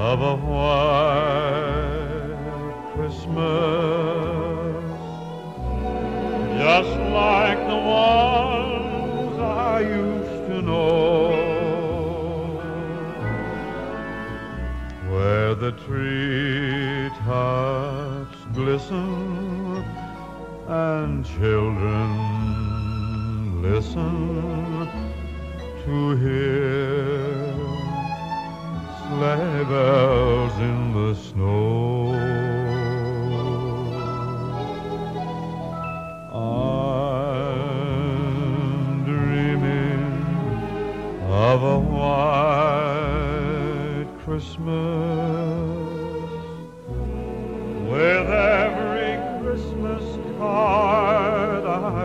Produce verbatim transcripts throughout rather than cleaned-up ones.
of a white Christmas, just like the ones I used to know, where the treetops glisten and children listen to hear sleigh bells in the snow. I'm dreaming of a white Christmas, with every Christmas card I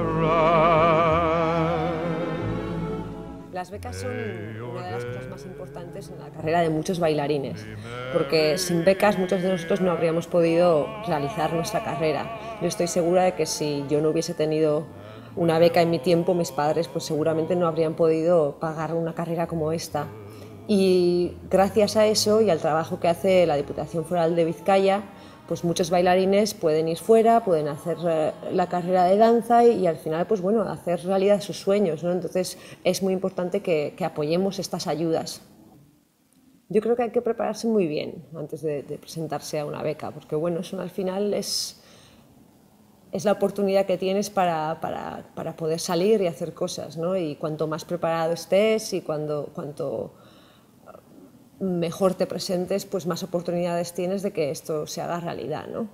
write. Las becas son una de las cosas más importantes en la carrera de muchos bailarines, porque sin becas muchos de nosotros no habríamos podido realizar nuestra carrera. Yo estoy segura de que si yo no hubiese tenido una beca en mi tiempo, mis padres pues seguramente no habrían podido pagar una carrera como esta. Y gracias a eso y al trabajo que hace la Diputación Foral de Vizcaya, pues muchos bailarines pueden ir fuera, pueden hacer la carrera de danza y, y al final pues bueno, hacer realidad sus sueños, ¿no? Entonces es muy importante que, que apoyemos estas ayudas. Yo creo que hay que prepararse muy bien antes de, de presentarse a una beca, porque bueno, eso al final es, es la oportunidad que tienes para, para, para poder salir y hacer cosas, ¿no? Y cuanto más preparado estés y cuando, cuanto mejor te presentes, pues más oportunidades tienes de que esto se haga realidad, ¿no?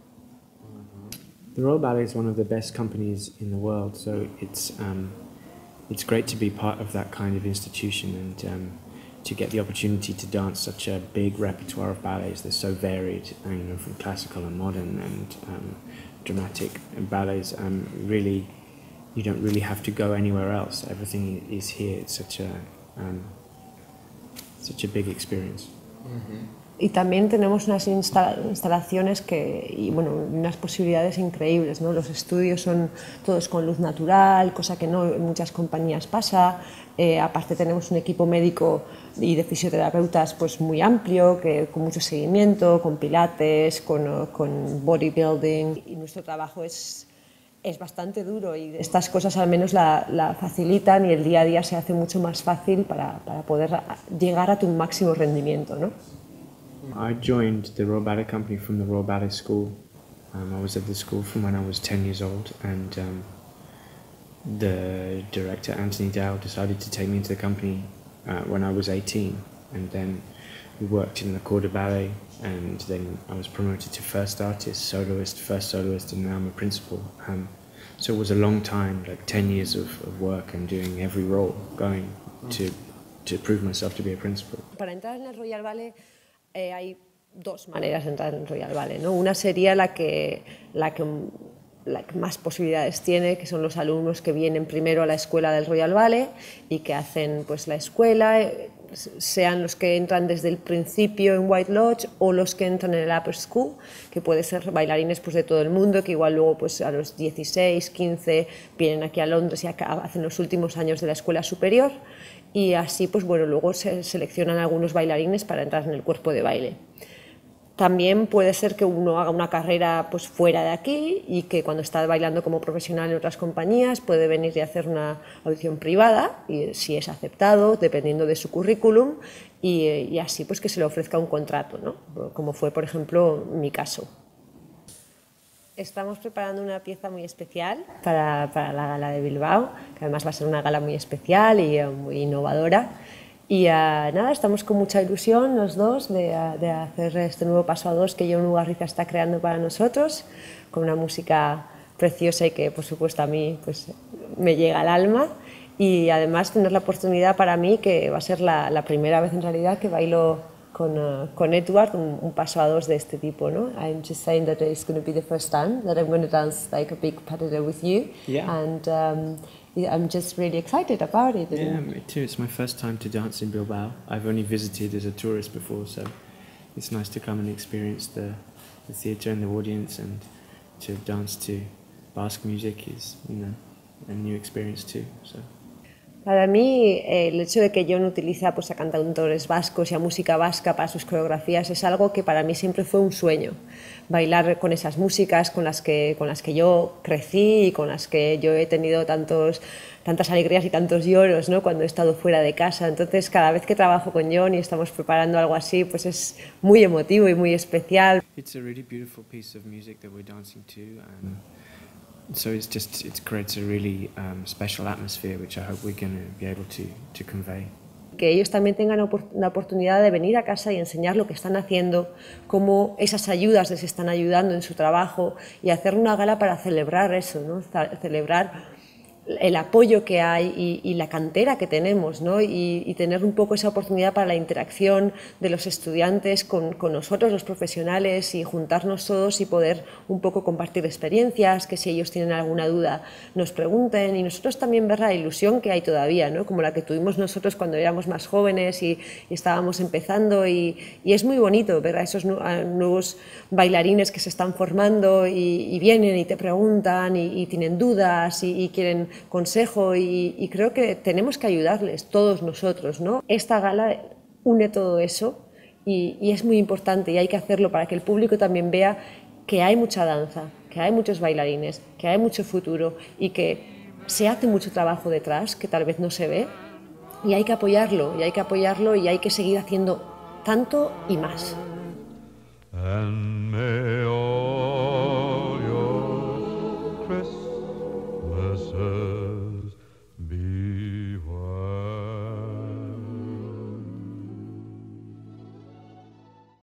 The Royal Ballet is one of the best companies in the world, so it's um, it's great to be part of that kind of institution and um, to get the opportunity to dance such a big repertoire of ballets. They're so varied, you know, from classical and modern and um, dramatic and ballets. Um, really, you don't really have to go anywhere else. Everything is here. It's such a um, such a big experience. Mm-hmm. Y también tenemos unas instalaciones que, y bueno, unas posibilidades increíbles, ¿no? Los estudios son todos con luz natural, cosa que no en muchas compañías pasa. Eh, aparte tenemos un equipo médico y de fisioterapeutas pues muy amplio, que, con mucho seguimiento, con pilates, con, con bodybuilding. Y nuestro trabajo es, es bastante duro y estas cosas al menos la, la facilitan y el día a día se hace mucho más fácil para, para poder llegar a tu máximo rendimiento, ¿no? I joined the Royal Ballet Company from the Royal Ballet School. Um, I was at the school from when I was ten years old, and um, the director, Anthony Dale, decided to take me into the company uh, when I was eighteen, and then we worked in the corps de ballet, and then I was promoted to first artist, soloist, first soloist, and now I'm a principal. Um, so it was a long time, like ten years of, of work and doing every role, going to, to prove myself to be a principal. Para entrar en el Royal Ballet Eh, hay dos maneras de entrar en Royal Ballet, ¿no? Una sería la que, la, que, la que más posibilidades tiene, que son los alumnos que vienen primero a la escuela del Royal Ballet y que hacen pues, la escuela, sean los que entran desde el principio en White Lodge o los que entran en el Upper School, que puede ser bailarines pues, de todo el mundo, que igual luego pues, a los dieciséis, quince vienen aquí a Londres y hacen los últimos años de la escuela superior. Y así, pues bueno, luego se seleccionan algunos bailarines para entrar en el cuerpo de baile. También puede ser que uno haga una carrera pues, fuera de aquí y que cuando está bailando como profesional en otras compañías puede venir y hacer una audición privada, y si es aceptado, dependiendo de su currículum, y, y así pues que se le ofrezca un contrato, ¿no? Como fue, por ejemplo, mi caso. Estamos preparando una pieza muy especial para, para la gala de Bilbao, que además va a ser una gala muy especial y uh, muy innovadora. Y uh, nada, estamos con mucha ilusión los dos de, uh, de hacer este nuevo paso a dos que Jon Ugarriza está creando para nosotros, con una música preciosa y que por supuesto a mí pues, me llega al alma. Y además tener la oportunidad para mí, que va a ser la, la primera vez en realidad que bailo Con, uh, con Edward, un, un paso a dos de este tipo, ¿no? I'm just saying that it's going to be the first time that I'm going to dance like a big pas de deux with you, yeah. and um, I'm just really excited about it. Yeah, me too. It's my first time to dance in Bilbao. I've only visited as a tourist before, so it's nice to come and experience the, the theatre and the audience, and to dance to Basque music is, you know, a new experience too. So. Para mí, eh, el hecho de que Jon utiliza pues, a cantautores vascos y a música vasca para sus coreografías es algo que para mí siempre fue un sueño. Bailar con esas músicas con las que, con las que yo crecí y con las que yo he tenido tantos, tantas alegrías y tantos lloros, ¿no? Cuando he estado fuera de casa. Entonces, cada vez que trabajo con Jon y estamos preparando algo así, pues es muy emotivo y muy especial. It's a really beautiful piece of music that we're dancing to, and so it's just it creates a really um, special atmosphere, which I hope we're going to be able to to convey. Que ellos también tengan la oportunidad de venir a casa y enseñar lo que están haciendo, cómo esas ayudas les están ayudando en su trabajo y hacer una gala para celebrar eso, ¿no? Celebrar el apoyo que hay y, y la cantera que tenemos, ¿no? y, y tener un poco esa oportunidad para la interacción de los estudiantes con, con nosotros, los profesionales, y juntarnos todos y poder un poco compartir experiencias, que si ellos tienen alguna duda nos pregunten, y nosotros también ver la ilusión que hay todavía, ¿no? Como la que tuvimos nosotros cuando éramos más jóvenes y, y estábamos empezando, y, y es muy bonito ver a esos nu a nuevos bailarines que se están formando y, y vienen y te preguntan y, y tienen dudas y, y quieren consejo, y, y creo que tenemos que ayudarles todos nosotros, ¿no? Esta gala une todo eso y, y es muy importante, y hay que hacerlo para que el público también vea que hay mucha danza, que hay muchos bailarines, que hay mucho futuro y que se hace mucho trabajo detrás que tal vez no se ve, y hay que apoyarlo, y hay que apoyarlo y hay que seguir haciendo tanto y más. And may